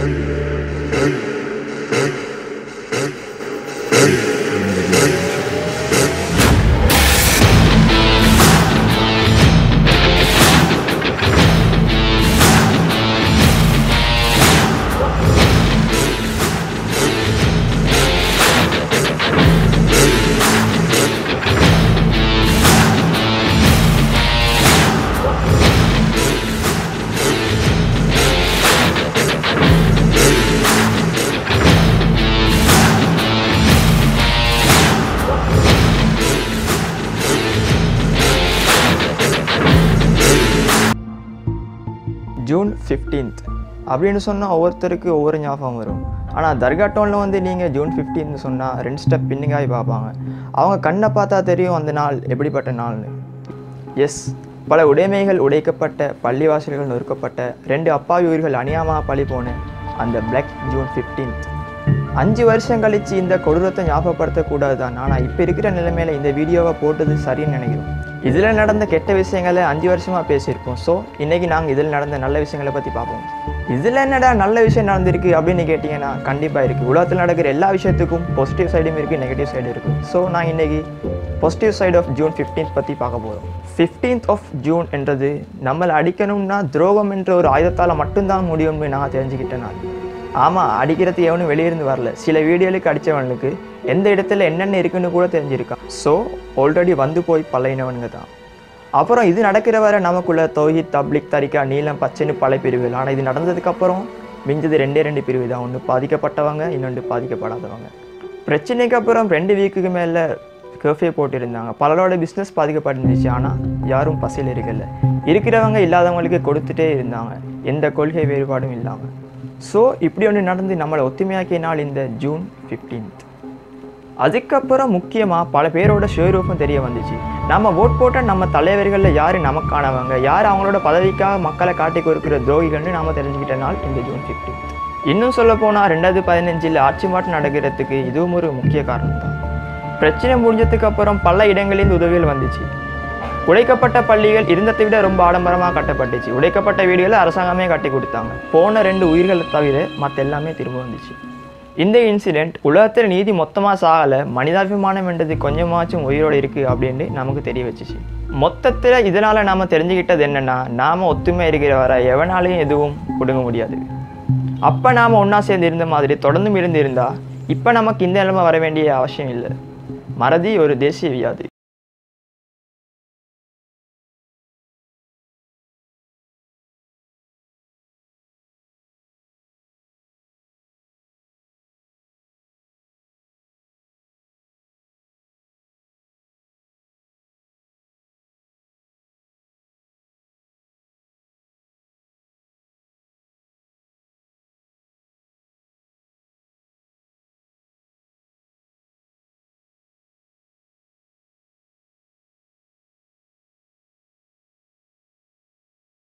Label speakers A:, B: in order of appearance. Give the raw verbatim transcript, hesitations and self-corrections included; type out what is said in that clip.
A: June fifteenth அப்படின்னு சொன்னால் ஒவ்வொருத்தருக்கு ஒவ்வொரு ஞாபகம் வரும். ஆனால் தர்கா டவுனில் வந்து நீங்கள் ஜூன் ஃபிஃப்டீன்னு சொன்னால் ரெண்டு ஸ்டெப் பின்னுங்காய் பார்ப்பாங்க. அவங்க கண்ணை பார்த்தா தெரியும் அந்த நாள் எப்படிப்பட்ட நாள்னு. எஸ், பல உடைமைகள் உடைக்கப்பட்ட, பள்ளிவாசல்கள் நொறுக்கப்பட்ட, ரெண்டு அப்பாவி உயிர்கள் அநியாயமாக பழி போன அந்த பிளாக் ஜூன் ஃபிஃப்டீன்த். அஞ்சு வருஷம் கழித்து இந்த கொடூரத்தை ஞாபகப்படுத்தக்கூடாது தான். ஆனால் இப்போ இருக்கிற நிலைமையில் இந்த வீடியோவை போட்டது சரின்னு நினைக்கிறோம். இதில் நடந்த கெட்ட விஷயங்களை அஞ்சு வருஷமாக பேசியிருப்போம். ஸோ இன்றைக்கி நாங்கள் இதில் நடந்த நல்ல விஷயங்களை பற்றி பார்ப்போம். இதில் என்னடா நல்ல விஷயம் நடந்திருக்கு அப்படின்னு கேட்டிங்கன்னா கண்டிப்பாக இருக்குது. உலகத்தில் நடக்கிற எல்லா விஷயத்துக்கும் பாசிட்டிவ் சைடும் இருக்குது, நெகட்டிவ் சைடும் இருக்குது. ஸோ நான் இன்றைக்கி positive side of June fifteenth பற்றி பார்க்க போகிறோம். ஃபிஃப்டீன்த் ஆஃப் ஜூன் என்றது நம்மளை அடிக்கணும்னா துரோகம் என்ற ஒரு ஆயுதத்தால் மட்டும்தான் முடியும்னு நான் தெரிஞ்சுக்கிட்டேன். நான் ஆமாம், அடிக்கிறது எவனும் வெளியிருந்து வரல. சில வீடியோலுக்கு அடித்தவனுக்கு எந்த இடத்துல என்னென்ன இருக்குன்னு கூட தெரிஞ்சிருக்கான். ஸோ ஆல்ரெடி வந்து போய் பழையினவனுங்க தான். அப்புறம் இது நடக்கிற வரை நமக்குள்ள தௌஹீத், தப்லீக், தரிகா, நீலம், பச்சைன்னு பல பிரிவுகள். ஆனால் இது நடந்ததுக்கப்புறம் மிஞ்சது ரெண்டே ரெண்டு பிரிவு தான். ஒன்று பாதிக்கப்பட்டவங்க, இன்னொன்று பாதிக்கப்படாதவங்க. பிரச்சனைக்கு அப்புறம் ரெண்டு வீக்குக்கு மேலே கர்ஃப்யூ போட்டிருந்தாங்க. பலரோட பிஸ்னஸ் பாதிக்கப்பட்டிருந்துச்சு. ஆனால் யாரும் பசியில் இருக்கல. இருக்கிறவங்க இல்லாதவங்களுக்கு கொடுத்துட்டே இருந்தாங்க, எந்த கொள்கை வேறுபாடும் இல்லாமல். ஸோ இப்படி ஒன்று நடந்து நம்மளை ஒத்துமையாக்கிய நாள் இந்த ஜூன் ஃபிஃப்டீன்த். அதுக்கப்புறம் முக்கியமாக பல பேரோட சுயரூபம் தெரிய வந்துச்சு. நம்ம ஓட் போட்ட நம்ம தலைவர்களில் யார் நமக்கானவங்க, யார் அவங்களோட பதவிக்காக மக்களை காட்டி கொடுக்குற துரோகிகள்னு நாம் தெரிஞ்சுக்கிட்ட நாள் இந்த ஜூன் ஃபிஃப்டீன்த். இன்னும் சொல்ல போனால் ரெண்டாயிரத்தி பதினஞ்சில் ஆட்சி மாற்றம் நடக்கிறதுக்கு இதுவும் ஒரு முக்கிய காரணம் தான். பிரச்சனை முடிஞ்சதுக்கு அப்புறம் பல இடங்களில் உதவிகள் வந்துச்சு. உடைக்கப்பட்ட பள்ளிகள் இருந்ததை விட ரொம்ப ஆடம்பரமாக கட்டப்பட்டுச்சு. உடைக்கப்பட்ட வீடுகளை அரசாங்கமே கட்டி கொடுத்தாங்க. போன ரெண்டு உயிர்களை தவிர மற்ற எல்லாமே திரும்ப வந்துச்சு. இந்த இன்சிடெண்ட் உலகத்தில் நீதி மொத்தமாக சாகலை, மனிதாபிமானம் என்றது கொஞ்சமாச்சும் உயிரோடு இருக்குது அப்படின்னு நமக்கு தெரிய வச்சிச்சு. மொத்தத்தில் இதனால் நாம் தெரிஞ்சுக்கிட்டது என்னென்னா, நாம் ஒத்துமை இருக்கிற வர எவனாலையும் எதுவும் கொடுங்க முடியாது. அப்போ நாம் ஒன்றா சேர்ந்து இருந்த மாதிரி தொடர்ந்தும் இருந்து இருந்தால் இப்போ நமக்கு இந்த நிலைமை வர வேண்டிய அவசியம் இல்லை. மறதி ஒரு தேசிய வியாதி.